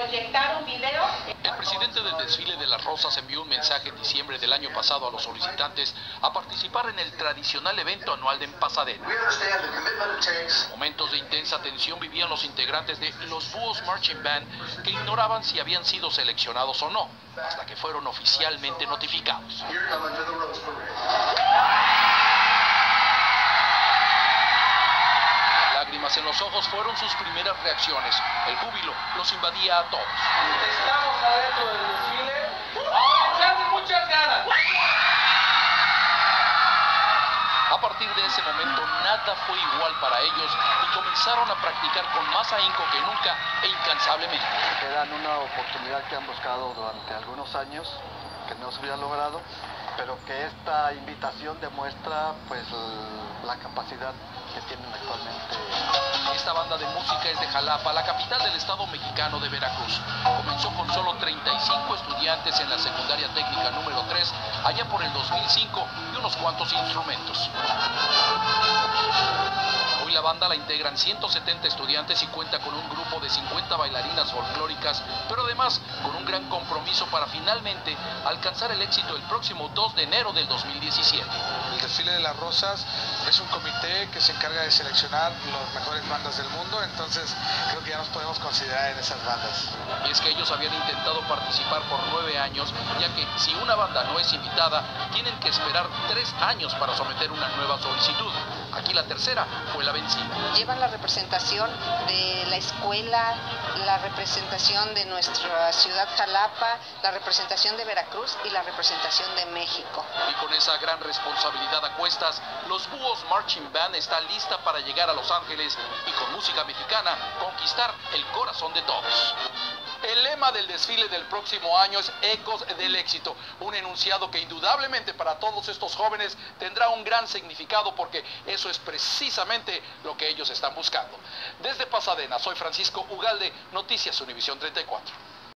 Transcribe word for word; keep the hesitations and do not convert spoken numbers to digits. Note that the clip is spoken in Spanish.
proyectar un video. El presidente del desfile de las Rosas envió un mensaje en diciembre del año pasado a los solicitantes a participar en el tradicional evento anual de en Pasadena. Momentos de intensa tensión vivían los integrantes de los Búhos Marching Band, que ignoraban si habían sido seleccionados o no, hasta que fueron oficialmente notificados. Lágrimas en los ojos fueron sus primeras reacciones. El júbilo los invadía a todos. Estamos adentro del desfile. ¡Echarle muchas ganas! A partir de ese momento nada fue igual para ellos y comenzaron a practicar con más ahínco que nunca e incansablemente. Eran una oportunidad que han buscado durante algunos años, que no se había logrado, pero que esta invitación demuestra pues la capacidad que tienen actualmente. Esta banda de música es de Jalapa, la capital del estado mexicano de Veracruz. Comenzó con solo treinta y cinco estudiantes en la secundaria técnica número tres, allá por el dos mil cinco, y unos cuantos instrumentos. Hoy la banda la integran ciento setenta estudiantes y cuenta con un grupo de cincuenta bailarinas folclóricas, pero además con un gran compromiso para finalmente alcanzar el éxito el próximo dos de enero del dos mil diecisiete. El desfile de las Rosas es un comité que se encarga de seleccionar las mejores bandas del mundo, entonces creo que ya nos podemos considerar en esas bandas. Y es que ellos habían intentado participar por nueve años, ya que si una banda no es invitada, tienen que esperar tres años para someter una nueva solicitud. Aquí la tercera fue la vencida. Llevan la representación de la escuela, la representación de nuestra ciudad Jalapa, la representación de Veracruz y la representación de México. Y con esa gran responsabilidad a cuestas, los Búhos Marching Band está lista para llegar a Los Ángeles y con música mexicana conquistar el corazón de todos. El lema del desfile del próximo año es Ecos del Éxito, un enunciado que indudablemente para todos estos jóvenes tendrá un gran significado porque eso es precisamente lo que ellos están buscando. Desde Pasadena, soy Francisco Ugalde, Noticias Univisión treinta y cuatro.